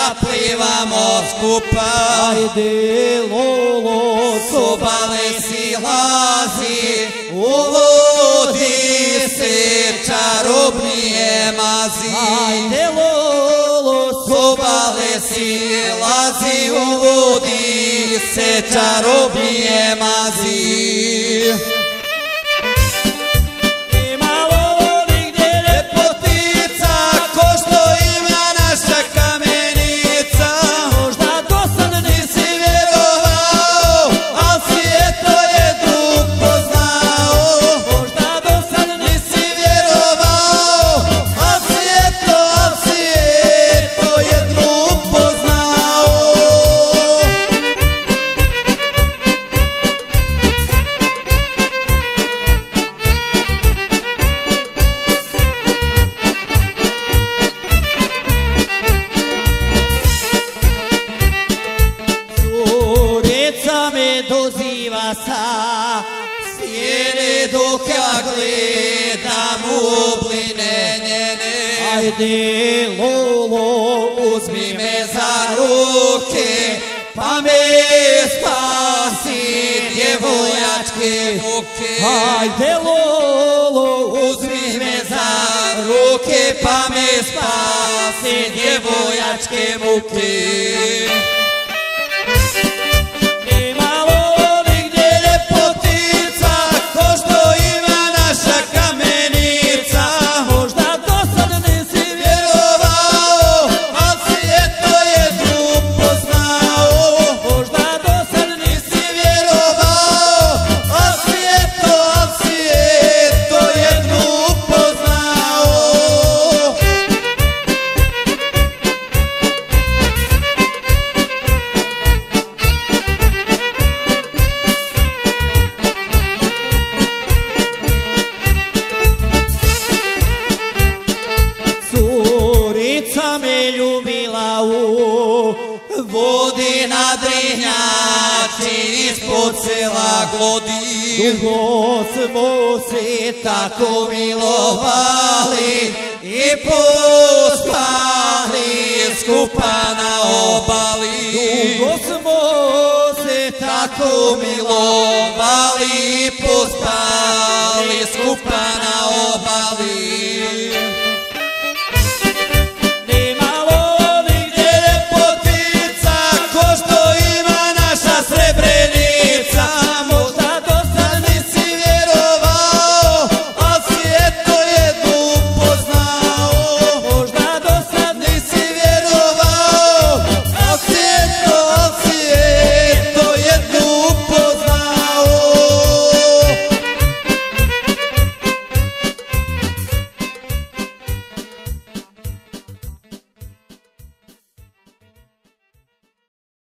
plivamo skupa. Ajde Lolo, S obale silazi, u vodi se čarobnije mazi. ajde Lolo, S obale silazi, u vodi se čarobnije mazi. Doziva sa stijene dok ja gledam u bline njene. Ajde Lolo, Uzmi me za ruke, pa me spasi djevojačke muke. Ajde Lolo, Uzmi me za ruke, pa me spasi djevojačke muke. Ljubila u vodi na Drinjači ispod sela Glodin. dugo smo se Tako milovali i pospali skupa na obali. dugo smo se Tako milovali i pospali skupa na obali.